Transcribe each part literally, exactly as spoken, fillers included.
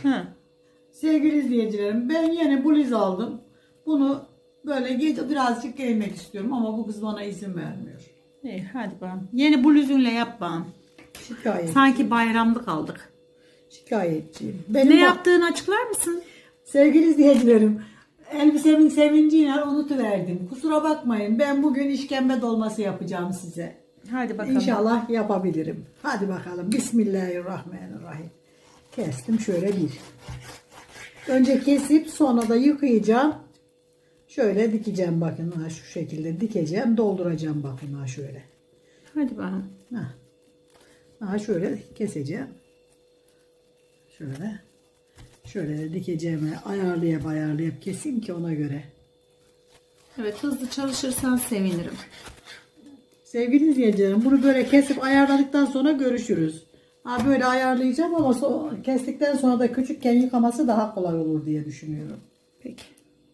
Hı. Sevgili izleyicilerim, ben yeni bluz aldım. Bunu böyle gece birazcık giymek istiyorum ama bu kız bana izin vermiyor. İyi, hadi bakalım. Yeni bluzunla yap bakalım. Şikayetçiyim. Sanki bayramlık aldık. Şikayetçiyim. Benim Ne bak- yaptığını açıklar mısın? Sevgili izleyicilerim, elbisemin sevinciyle unutuverdim. Kusura bakmayın, ben bugün işkembe dolması yapacağım size. Hadi bakalım. İnşallah yapabilirim. Hadi bakalım. Bismillahirrahmanirrahim. Kestim şöyle bir. Önce kesip sonra da yıkayacağım. Şöyle dikeceğim bakın. Ha, şu şekilde dikeceğim. Dolduracağım bakın. Ha, şöyle. Hadi bakalım. Ha. Ha, şöyle keseceğim. Şöyle. Şöyle de dikeceğimi ayarlayıp ayarlayıp keseyim ki ona göre. Evet, hızlı çalışırsan sevinirim. Sevgili izleyicilerim, bunu böyle kesip ayarladıktan sonra görüşürüz. Ha, böyle ayarlayacağım ama so kestikten sonra da küçükken yıkaması daha kolay olur diye düşünüyorum. Peki.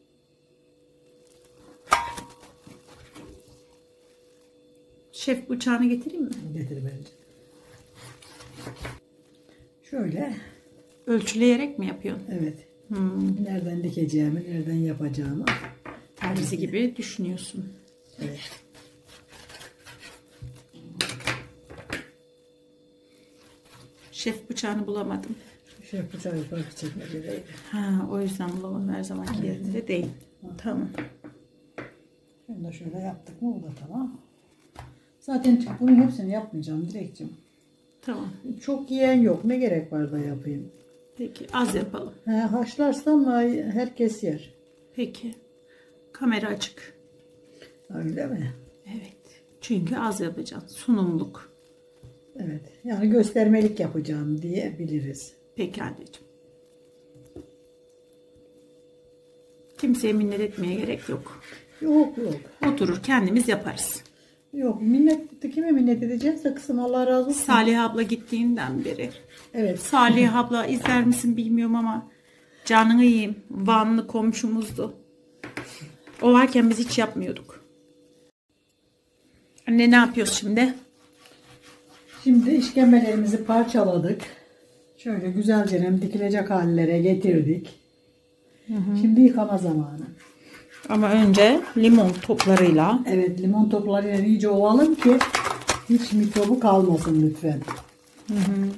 Şef bıçağını getireyim mi? Getir bence. Şöyle. Ölçüleyerek mi yapıyorsun? Evet. Hmm. Nereden dikeceğimi, nereden yapacağımı. Terzi gibi düşünüyorsun. Evet. Şef bıçağını bulamadım. Şef bıçağı yukarı çekmecedeydi. Ha, o yüzden bulamadım, her zamanki yerinde değil. Tamam. Şunu da şöyle yaptık mı o da tamam. Zaten bunun hepsini yapmayacağım Dilekçim. Tamam. Çok yiyen yok. Ne gerek var da yapayım. Peki, az yapalım. He, haşlarsam herkes yer. Peki. Kamera açık. Öyle mi? Evet. Çünkü az yapacaksın. Sunumluk. Evet. Yani göstermelik yapacağım diyebiliriz. Peki anneciğim. Kimseye minnet etmeye gerek yok. Yok yok. Oturur kendimiz yaparız. Yok. Minnet, kime minnet edeceğiz? Kızım Allah razı olsun. Salih abla gittiğinden beri. Evet. Salih abla izler misin bilmiyorum ama canını yiyeyim. Vanlı komşumuzdu. O varken biz hiç yapmıyorduk. Anne ne yapıyoruz şimdi? Şimdi işkembelerimizi parçaladık. Şöyle güzelce dikilecek hallere getirdik. Hı hı. Şimdi yıkama zamanı. Ama önce limon toplarıyla. Evet, limon toplarıyla iyice ovalım ki hiç mikrobu kalmasın lütfen. Hı hı.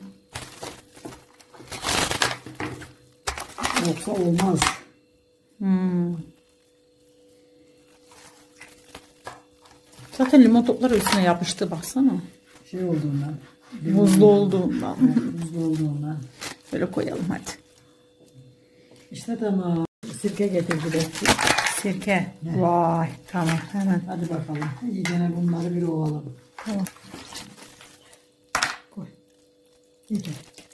Yoksa olmaz. Hmm. Zaten limon topları üstüne yapıştı, baksana. Şey olduğundan. Buzlu olduğundan. Evet, buzlu olduğundan. Böyle koyalım hadi. İşte tamam. Sirke getirdi de. Sirke. Ne? Vay tamam hemen. Hadi bakalım. İyice bunları bir ovalım. Tamam. Koy. İyice.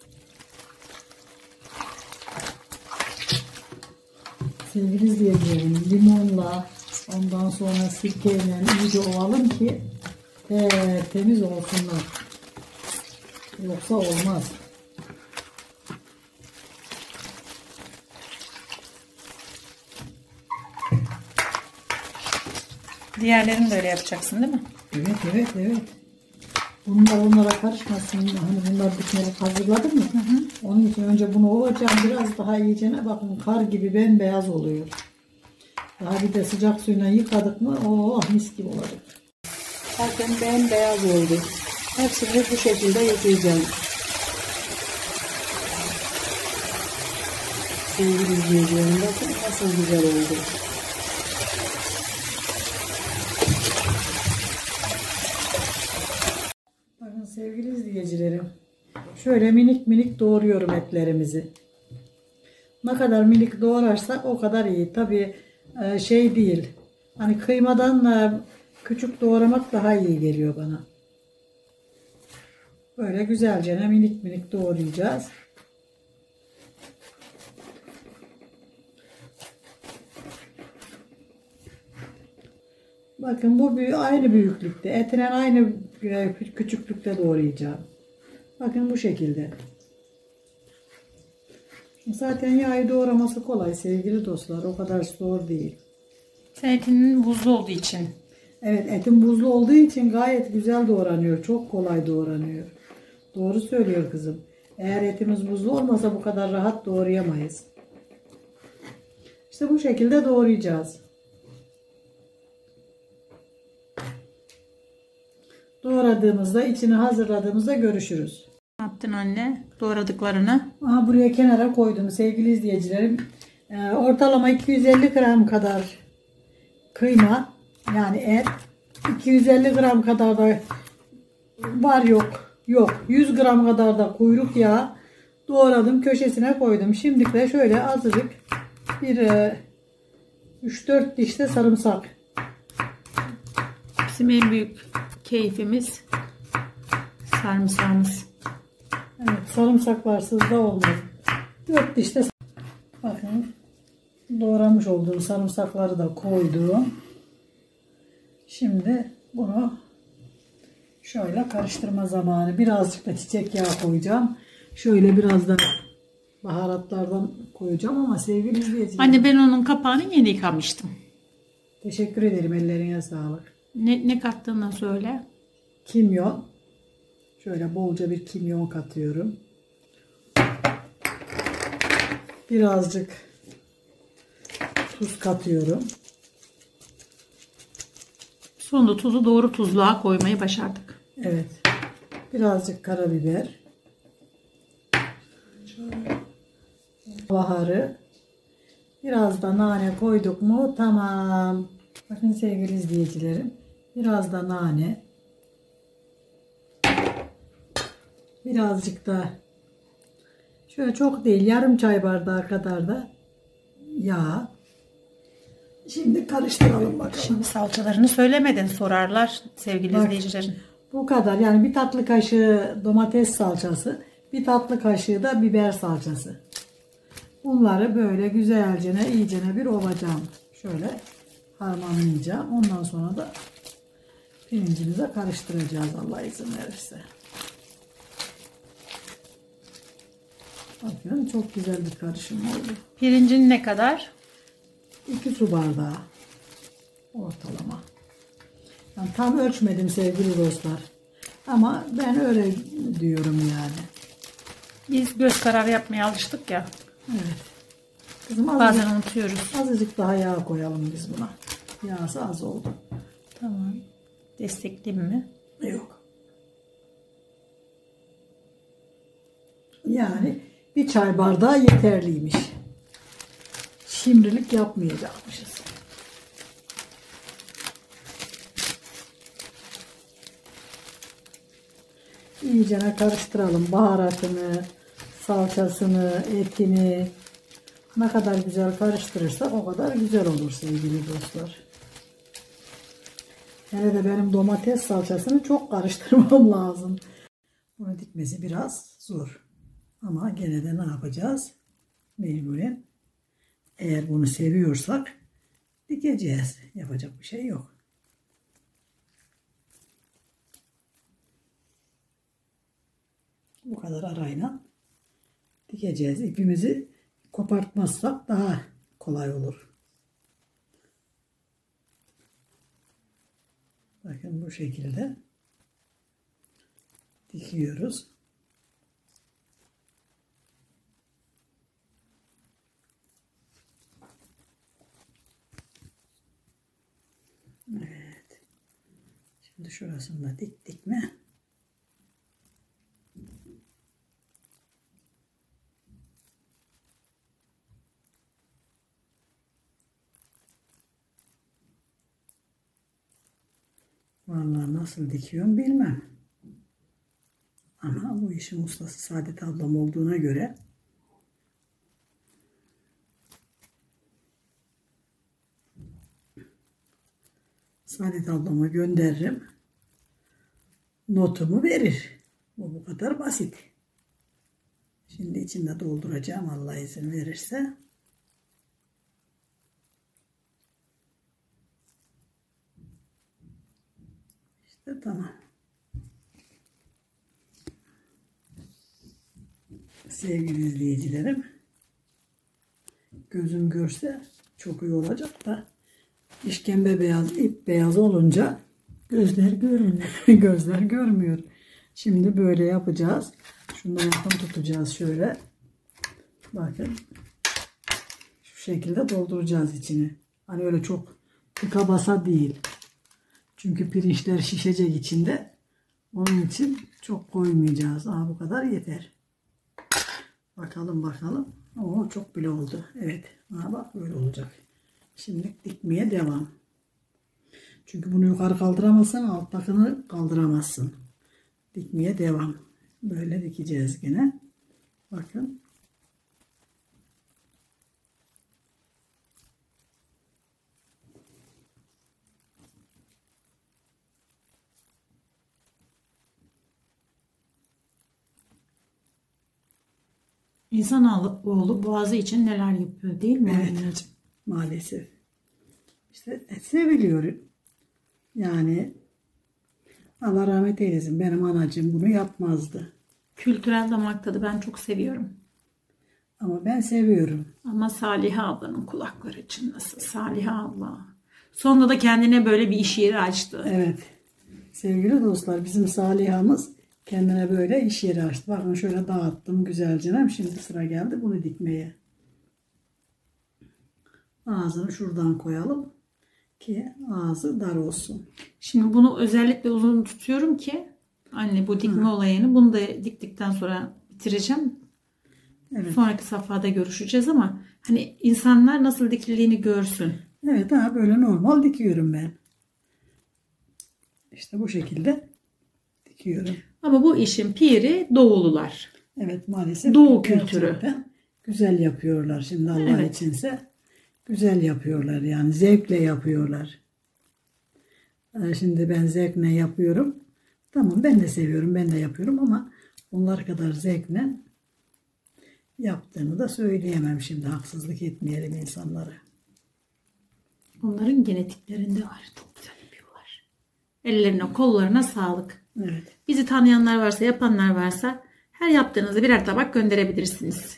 Sevgili izleyicilerim, limonla ondan sonra sirkeyle iyice ovalım ki e, temiz olsunlar. Yoksa olmaz. Diğerlerini de öyle yapacaksın değil mi? Evet evet evet. Bunlar onlara karışmasın. Hani bunlar bitmelik hazırladım mı? Hı hı. Onun için önce bunu ovacağım. Biraz daha iyicene bakın kar gibi bembeyaz oluyor. Daha bir de sıcak suyla yıkadık mı oh mis gibi olacak. Zaten bembeyaz oldu. Hepsini bu şekilde yıkayacağım. Sevgili izleyicilerim bakın nasıl güzel oldu. Bakın sevgili izleyicilerim. Şöyle minik minik doğruyorum etlerimizi. Ne kadar minik doğrarsak o kadar iyi. Tabii şey değil. Hani kıymadan küçük doğramak daha iyi geliyor bana. Böyle güzelce minik minik doğrayacağız. Bakın bu aynı büyüklükte. Etine aynı küçüklükte doğrayacağım. Bakın bu şekilde. Zaten yağı doğraması kolay sevgili dostlar. O kadar zor değil. Sen etinin buzlu olduğu için. Evet, etin buzlu olduğu için gayet güzel doğranıyor. Çok kolay doğranıyor. Doğru söylüyor kızım. Eğer etimiz buzlu olmasa bu kadar rahat doğrayamayız. İşte bu şekilde doğrayacağız. Doğradığımızda, içini hazırladığımızda görüşürüz. Ne yaptın anne? Doğradıklarını. Aha, buraya kenara koydum sevgili izleyicilerim. Ee, ortalama iki yüz elli gram kadar kıyma, yani et. iki yüz elli gram kadar da var yok yok. yüz gram kadar da kuyruk yağı doğradım, köşesine koydum. Şimdi de şöyle azıcık bir e, üç dört diş de sarımsak. Bizim en büyük keyfimiz sarımsağımız. Evet, sarımsaklarsız da olmaz. dört diş de, bakın, doğramış olduğum sarımsakları da koydum. Şimdi bunu şöyle karıştırma zamanı. Birazcık da çiçek yağı koyacağım. Şöyle biraz da baharatlardan koyacağım ama sevgili izleyicilerim. Anne, ben onun kapağını yeni yıkamıştım. Teşekkür ederim, ellerine sağlık. Ne, ne kattığını söyle. Kimyon. Şöyle bolca bir kimyon katıyorum. Birazcık tuz katıyorum. Sonunda tuzu doğru tuzluğa koymayı başardık. Evet. Birazcık karabiber. Baharı. Biraz da nane koyduk mu tamam. Bakın sevgili izleyicilerim. Biraz da nane. Birazcık da şöyle, çok değil, yarım çay bardağı kadar da yağ. Şimdi karıştıralım bakalım. Şimdi salçalarını söylemedin, sorarlar sevgili Bak, izleyicilerin. bu kadar, yani bir tatlı kaşığı domates salçası, bir tatlı kaşığı da biber salçası. Bunları böyle güzelce, iyicene bir ovacağım. Şöyle harmanlayacağım. Ondan sonra da pirincimize karıştıracağız Allah izin verirse. Bakın çok güzel bir karışım oldu. Pirincin ne kadar? iki su bardağı ortalama. Yani tam ölçmedim sevgili dostlar. Ama ben öyle diyorum yani. Biz göz kararı yapmaya alıştık ya. Evet. Kızım, Bazen azıcık, unutuyoruz. azıcık daha yağ koyalım biz buna. Yağsı az oldu. Tamam. Destekleyeyim mi? Yok. Yani bir çay bardağı yeterliymiş. Şimdilik yapmayacakmışız. İyicene karıştıralım baharatını, salçasını, etini. Ne kadar güzel karıştırırsak o kadar güzel olur sevgili dostlar. Hele de benim domates salçasını çok karıştırmam lazım. Bunu dikmesi biraz zor. Ama gene de ne yapacağız? Mecburen. Eğer bunu seviyorsak dikeceğiz. Yapacak bir şey yok. Bu kadar arayla dikeceğiz. İpimizi kopartmazsak daha kolay olur. Bakın bu şekilde dikiyoruz. Evet. Şimdi şurasını da diktik mi? Vallahi nasıl dikiyorum bilmem. Ama bu işin ustası Saadet ablam olduğuna göre Saadet ablama gönderirim. Notumu verir. Bu bu kadar basit. Şimdi içinde dolduracağım Allah izin verirse. İşte tamam. Sevgili izleyicilerim, gözüm görse çok iyi olacak da işkembe beyaz, ip beyaz olunca gözler görmüyor. Gözler görmüyor. Şimdi böyle yapacağız. Şundan yakın tutacağız şöyle. Bakın. Şu şekilde dolduracağız içini. Hani öyle çok tıka basa değil. Çünkü pirinçler şişecek içinde. Onun için çok koymayacağız. Aa, bu kadar yeter. Bakalım bakalım. Oo, çok bile oldu. Evet. Aa, bak böyle olacak. Şimdi dikmeye devam. Çünkü bunu yukarı kaldıramazsan alttakini kaldıramazsın. Dikmeye devam. Böyle dikeceğiz yine. Bakın. İnsanoğlu boğazı için neler yapıyor değil mi? Evet. Anneciğim? Maalesef. İşte seviliyor. Yani Allah rahmet eylesin. Benim anacığım bunu yapmazdı. Kültürel damak tadı ben çok seviyorum. Ama ben seviyorum. Ama Saliha ablanın kulakları çınlasın. Saliha abla. Sonunda da kendine böyle bir iş yeri açtı. Evet. Sevgili dostlar, bizim Saliha'mız kendine böyle iş yeri açtı. Bakın şöyle dağıttım güzelce. Şimdi sıra geldi bunu dikmeye. Ağzını şuradan koyalım ki ağzı dar olsun. Şimdi bunu özellikle uzun tutuyorum ki anne bu dikme Hı. olayını bunu da diktikten sonra bitireceğim. Evet. Sonraki safhada görüşeceğiz ama hani insanlar nasıl dikildiğini görsün. Evet, daha böyle normal dikiyorum ben. İşte bu şekilde dikiyorum. Ama bu işin piri Doğulular. Evet, maalesef. Doğu kültürü. Güzel yapıyorlar şimdi Allah evet. içinse. Güzel yapıyorlar yani zevkle yapıyorlar. Şimdi ben zevkle yapıyorum. Tamam, ben de seviyorum, ben de yapıyorum ama onlar kadar zevkle yaptığını da söyleyemem şimdi. Haksızlık etmeyelim insanlara. Onların genetiklerinde var. Çok güzel yapıyorlar. Ellerine, kollarına sağlık. Evet. Bizi tanıyanlar varsa, yapanlar varsa her yaptığınızı birer tabak gönderebilirsiniz.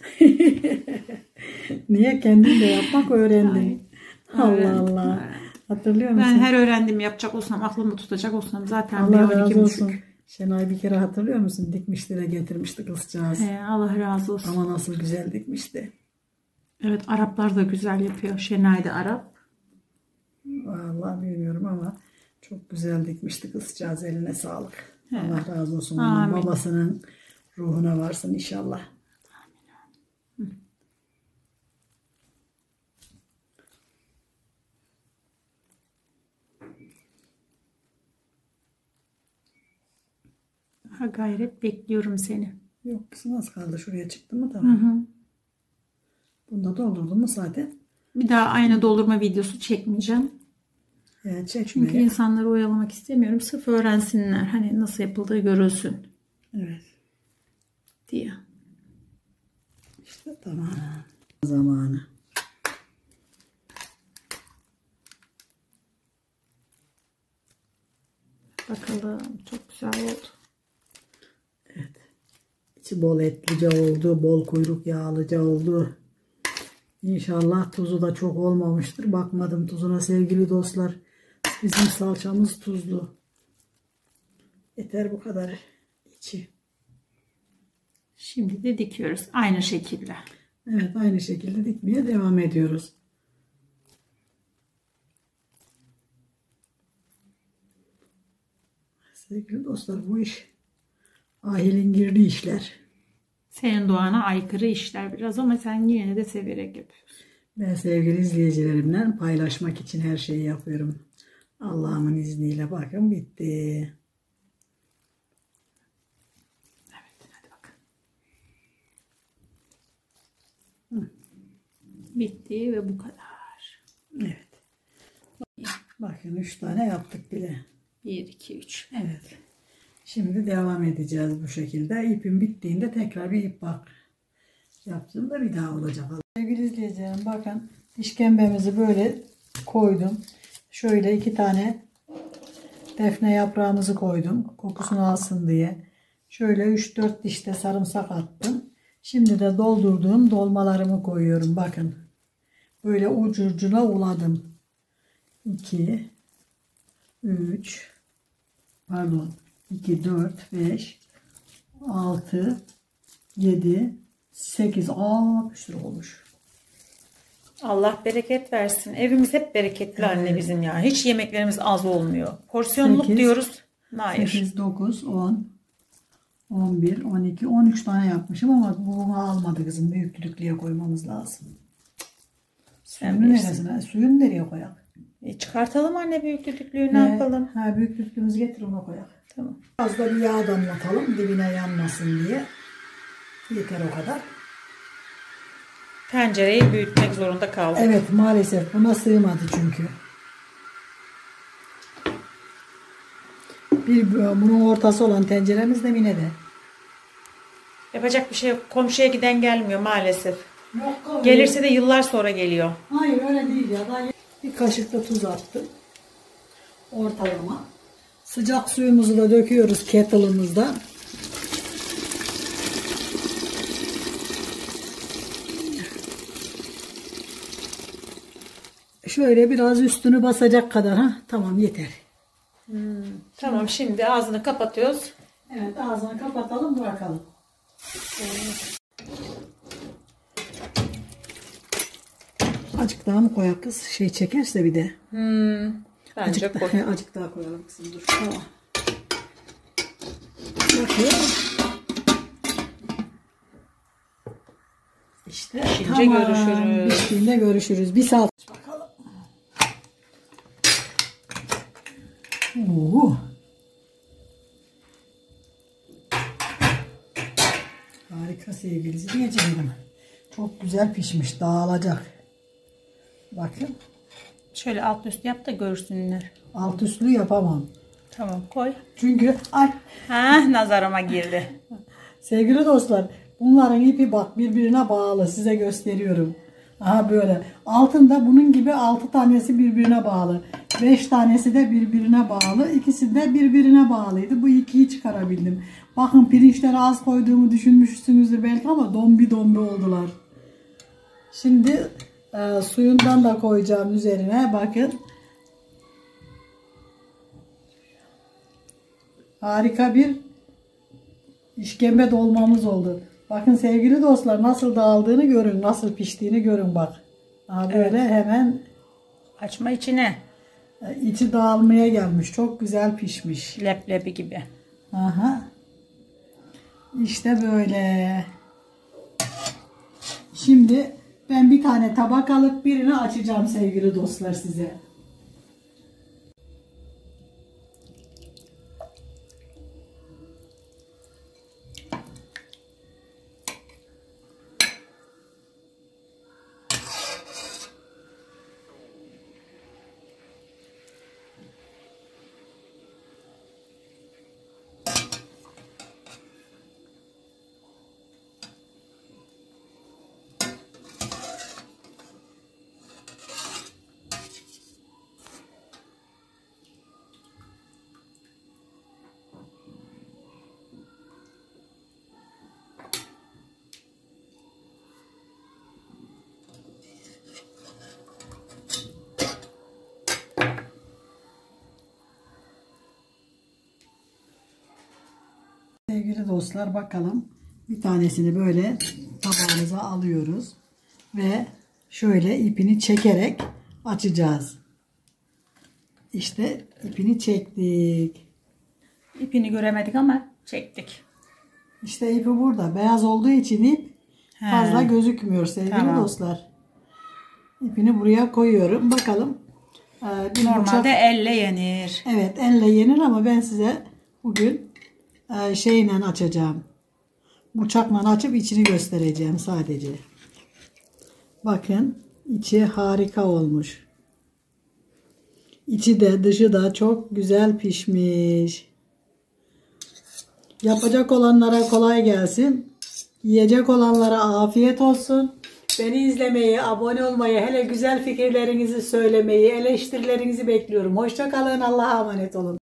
Niye? Kendim de yapmak öğrendim. Ay, Allah Allah. Evet. Hatırlıyor musun? Ben her öğrendiğimi yapacak olsam, aklımda tutacak olsam zaten Allah razı olsun. Şenay bir kere hatırlıyor musun? Dikmişti de getirmişti kızcağız. He, Allah razı olsun. Ama nasıl güzel dikmişti. Evet, Araplar da güzel yapıyor. Şenay da Arap. Vallahi bilmiyorum ama çok güzel dikmişti kızcağız. Eline sağlık. He. Allah razı olsun. Amin. Babasının ruhuna varsın inşallah. Amin. Hı. Ha, gayret bekliyorum seni. Yok kızım, az kaldı. Şuraya çıktı mı tamam. Hı hı. Bunda doldurdum mu zaten. Bir daha aynı doldurma videosu çekmeyeceğim. Evet, çekmeye. Çünkü insanları oyalamak istemiyorum. Sırf öğrensinler. Hani nasıl yapıldığı görülsün. Evet. Diye. İşte tamam. Zamanı. Bakalım. Çok güzel oldu. Evet. İçi bol etlice oldu. Bol kuyruk yağlıca oldu. İnşallah tuzu da çok olmamıştır. Bakmadım tuzuna sevgili dostlar. Bizim salçamız tuzlu. Yeter bu kadar içi. Şimdi de dikiyoruz. Aynı şekilde. Evet, aynı şekilde dikmeye devam ediyoruz. Sevgili dostlar, bu iş ahilin girdiği işler. Senin doğana aykırı işler biraz ama sen yine de severek yapıyorsun. Ben sevgili izleyicilerimle paylaşmak için her şeyi yapıyorum. Allah'ımın izniyle bakın bitti. Evet, hadi bakın. Hı. Bitti ve bu kadar. Evet. Bakın üç tane yaptık bile. bir, iki, üç. Evet. Şimdi devam edeceğiz bu şekilde. İpim bittiğinde tekrar bir ip bak yaptığımda bir daha olacak. Sevgili izleyicilerim, bakın işkembemizi böyle koydum. Şöyle iki tane defne yaprağımızı koydum. Kokusunu alsın diye. Şöyle üç dört diş de sarımsak attım. Şimdi de doldurduğum dolmalarımı koyuyorum. Bakın. Böyle ucucuna uladım. iki, üç, pardon. iki, dört, beş, altı, yedi, sekiz. Aa, bir sürü olmuş. Allah bereket versin. Evimiz hep bereketli evet. Anne bizim ya. Hiç yemeklerimiz az olmuyor. Porsiyonluk sekiz, diyoruz. Hayır. sekiz, dokuz, on, on bir, on iki, on üç tane yapmışım ama bunu almadı kızım. Büyük düdüklüye koymamız lazım. Suyunu neresine? Suyunu nereye koyak? E çıkartalım anne büyük düdüklüğü ne ee, yapalım? Ha, büyük düdüklüğümüzü getir ona koyak. Tamam. Az da bir yağ damlatalım dibine yanmasın diye. Yeter o kadar. Tencereyi büyütmek zorunda kaldık. Evet maalesef buna sığmadı çünkü. Bir bunun ortası olan tenceremiz de yine de. Yapacak bir şey yok. Komşuya giden gelmiyor maalesef. Yok, gelirse de yıllar sonra geliyor. Hayır öyle değil ya. Daha bir kaşık da tuz attım. Ortalama. Sıcak suyumuzu da döküyoruz kettle'ımızda. Şöyle biraz üstünü basacak kadar. Ha? Tamam yeter. Hmm, tamam şimdi ağzını kapatıyoruz. Evet ağzını kapatalım bırakalım. Evet. Azıcık daha mı koyak kız? Şey çekerse bir de. Hmm, bence azıcık, koy. Daha, azıcık daha koyalım kızım dur. Tamam. Bakıyorum. İşte Şimdi tamam. Görüşürüz. Piştiğinde görüşürüz. Bir saat bakalım. Oo. Harika sevgili dinleyicilerim. Çok güzel pişmiş. Dağılacak. Bakın. Şöyle alt üst yap da görsünler. Alt üstlü yapamam. Tamam koy. Çünkü ay. Ha nazarıma girdi. Sevgili dostlar bunların ipi bak birbirine bağlı. Size gösteriyorum. Aha böyle. Altında bunun gibi altı tanesi birbirine bağlı. Beş tanesi de birbirine bağlı. İkisi de birbirine bağlıydı. Bu ikiyi çıkarabildim. Bakın pirinçleri az koyduğumu düşünmüşsünüzdür belki ama dombi dombi oldular. Şimdi e, suyundan da koyacağım üzerine. Bakın. Harika bir işkembe dolmamız oldu. Bakın sevgili dostlar nasıl dağıldığını görün. Nasıl piştiğini görün bak. Aha böyle evet. Hemen açma içine. İçi dağılmaya gelmiş. Çok güzel pişmiş. Leblebi gibi. Aha. İşte böyle. Şimdi ben bir tane tabak alıp birini açacağım sevgili dostlar size. Sevgili dostlar bakalım bir tanesini böyle tabağımıza alıyoruz ve şöyle ipini çekerek açacağız. İşte ipini çektik. İpini göremedik ama çektik. İşte ipi burada. Beyaz olduğu için ip He. fazla gözükmüyor sevgili tamam. dostlar. İpini buraya koyuyorum. Bakalım. Bir Normalde bıçak... elle yenir. Evet elle yenir ama ben size bugün şeyle açacağım. Bıçakla açıp içini göstereceğim sadece. Bakın içi harika olmuş. İçi de dışı da çok güzel pişmiş. Yapacak olanlara kolay gelsin. Yiyecek olanlara afiyet olsun. Beni izlemeyi, abone olmayı, hele güzel fikirlerinizi söylemeyi, eleştirilerinizi bekliyorum. Hoşça kalın, Allah'a emanet olun.